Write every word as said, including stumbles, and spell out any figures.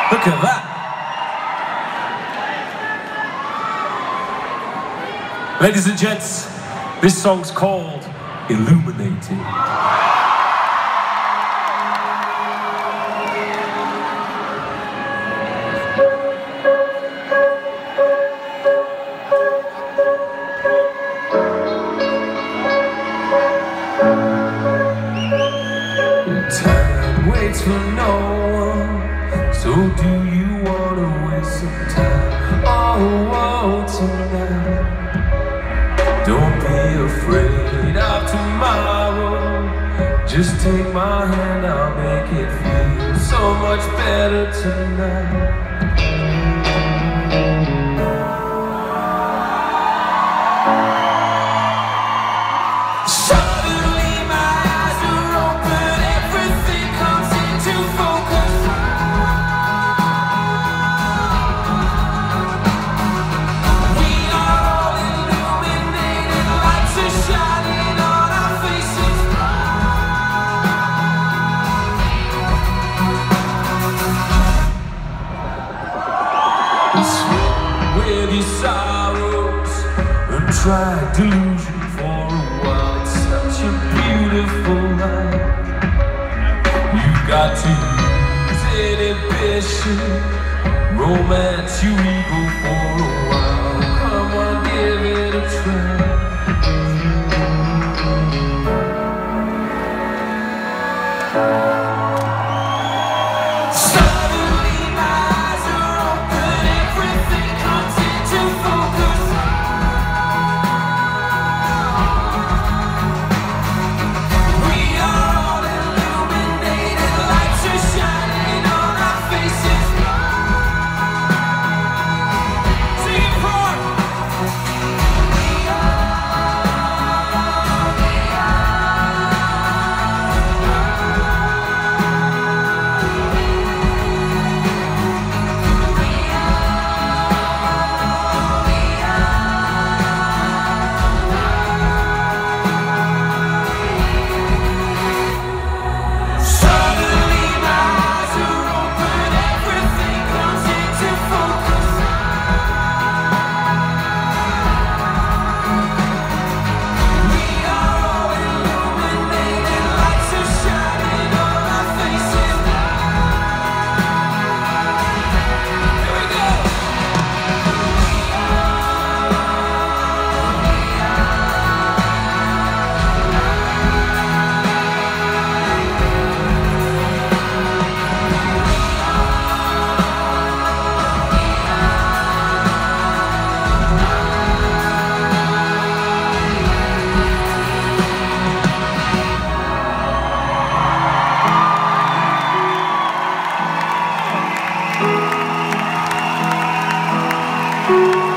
Look at that. Ladies and gents, this song's called Illuminated. Time waits for no one, so do you wanna waste some time? Oh, oh, tonight. Don't be afraid of tomorrow. Just take my hand, I'll make it feel so much better tonight. With your sorrows and try delusion for a while. It's such a beautiful life. You've got to use inhibition, romance your ego for a while. Come on, give it a try. Thank you.